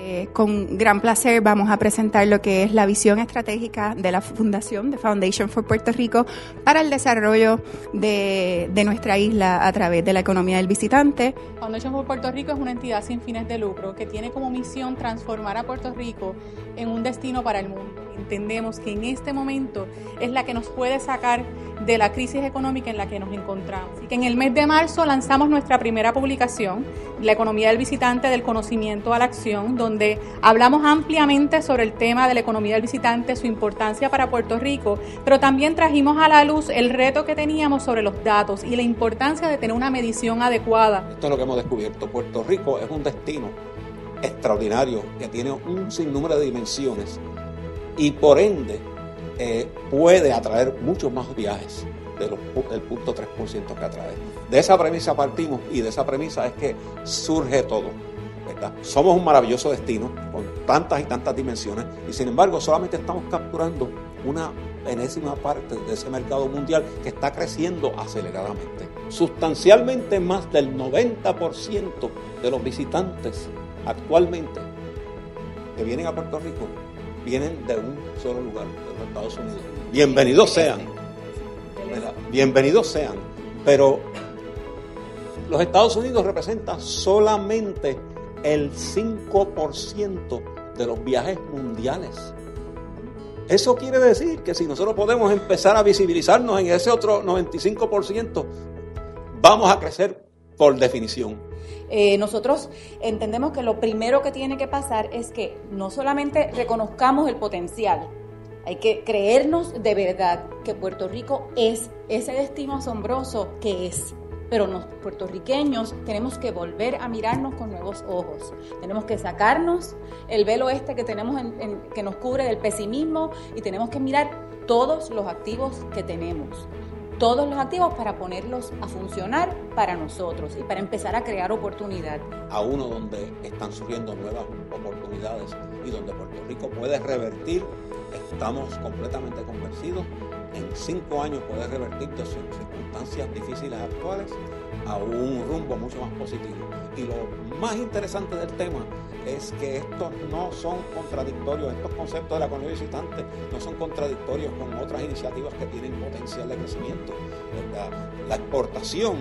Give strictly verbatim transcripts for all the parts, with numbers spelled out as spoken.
Eh, con gran placer vamos a presentar lo que es la visión estratégica de la Fundación, de Foundation for Puerto Rico, para el desarrollo de, de nuestra isla a través de la economía del visitante. Foundation for Puerto Rico es una entidad sin fines de lucro que tiene como misión transformar a Puerto Rico en un destino para el mundo. Entendemos que en este momento es la que nos puede sacar de la crisis económica en la que nos encontramos. Así que en el mes de marzo lanzamos nuestra primera publicación, La economía del visitante, del conocimiento a la acción, donde hablamos ampliamente sobre el tema de la economía del visitante, su importancia para Puerto Rico, pero también trajimos a la luz el reto que teníamos sobre los datos y la importancia de tener una medición adecuada. Esto es lo que hemos descubierto. Puerto Rico es un destino extraordinario que tiene un sinnúmero de dimensiones y por ende eh, puede atraer muchos más viajes de los, del punto tres por ciento que atrae. De esa premisa partimos y de esa premisa es que surge todo, ¿verdad? Somos un maravilloso destino con tantas y tantas dimensiones y sin embargo solamente estamos capturando una enésima parte de ese mercado mundial que está creciendo aceleradamente. Sustancialmente más del noventa por ciento de los visitantes actualmente que vienen a Puerto Rico vienen de un solo lugar, de los Estados Unidos. Bienvenidos sean, ¿verdad? Bienvenidos sean, pero los Estados Unidos representan solamente el cinco por ciento de los viajes mundiales. Eso quiere decir que si nosotros podemos empezar a visibilizarnos en ese otro noventa y cinco por ciento, vamos a crecer por definición. Eh, nosotros entendemos que lo primero que tiene que pasar es que no solamente reconozcamos el potencial, hay que creernos de verdad que Puerto Rico es ese destino asombroso que es. Pero los puertorriqueños tenemos que volver a mirarnos con nuevos ojos. Tenemos que sacarnos el velo este que tenemos en, en, que nos cubre del pesimismo y tenemos que mirar todos los activos que tenemos. Todos los activos para ponerlos a funcionar para nosotros y para empezar a crear oportunidad. A uno donde están surgiendo nuevas oportunidades y donde Puerto Rico puede revertir, estamos completamente convencidos, en cinco años puede revertir de sus circunstancias difíciles actuales a un rumbo mucho más positivo. Y lo más interesante del tema es que estos no son contradictorios, estos conceptos de la economía visitante no son contradictorios con otras iniciativas que tienen potencial de crecimiento. La, la exportación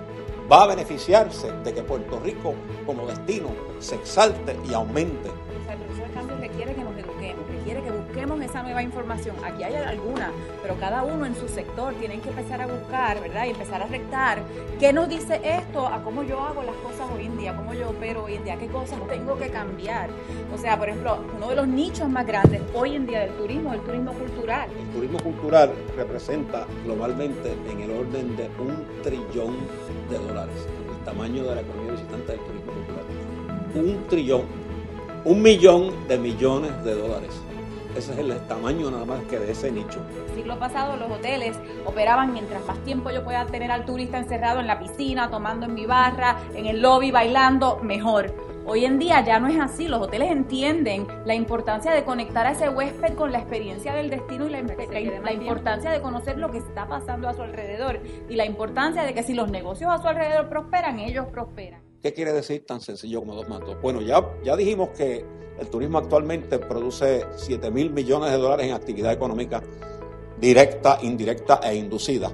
va a beneficiarse de que Puerto Rico como destino se exalte y aumente. El proceso de cambio requiere que nos eduquemos, requiere que busquemos esa nueva información. Aquí hay alguna, pero cada uno en su sector tienen que empezar a buscar, ¿verdad? Y empezar a rectar qué nos dice esto a cómo yo hago las cosas hoy en día, cómo yo opero hoy en día, qué cosas tengo que cambiar. O sea, por ejemplo, uno de los nichos más grandes hoy en día del turismo es el turismo cultural. El turismo cultural representa globalmente en el orden de un trillón de dólares, el tamaño de la economía visitante del turismo cultural. Un trillón. Un millón de millones de dólares. Ese es el tamaño nada más que de ese nicho. El siglo pasado los hoteles operaban mientras más tiempo yo pueda tener al turista encerrado en la piscina, tomando en mi barra, en el lobby, bailando, mejor. Hoy en día ya no es así. Los hoteles entienden la importancia de conectar a ese huésped con la experiencia del destino y la, la, la importancia de conocer lo que está pasando a su alrededor y la importancia de que si los negocios a su alrededor prosperan, ellos prosperan. ¿Qué quiere decir tan sencillo como dos más dos? Bueno, ya, ya dijimos que el turismo actualmente produce siete mil millones de dólares en actividad económica directa, indirecta e inducida.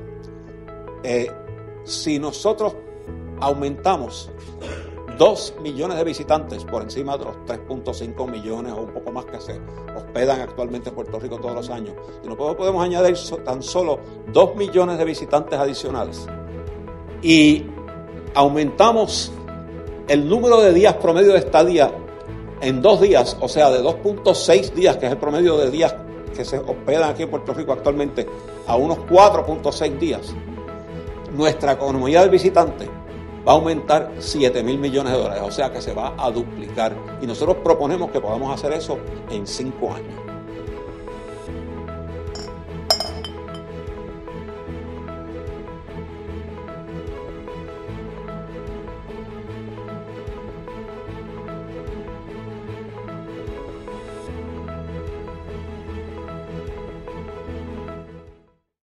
Eh, si nosotros aumentamos dos millones de visitantes por encima de los tres punto cinco millones o un poco más que se hospedan actualmente en Puerto Rico todos los años, y nosotros podemos añadir tan solo dos millones de visitantes adicionales y aumentamos el número de días promedio de estadía en dos días, o sea, de dos punto seis días, que es el promedio de días que se hospedan aquí en Puerto Rico actualmente, a unos cuatro punto seis días, nuestra economía del visitante va a aumentar siete mil millones de dólares, o sea que se va a duplicar. Y nosotros proponemos que podamos hacer eso en cinco años.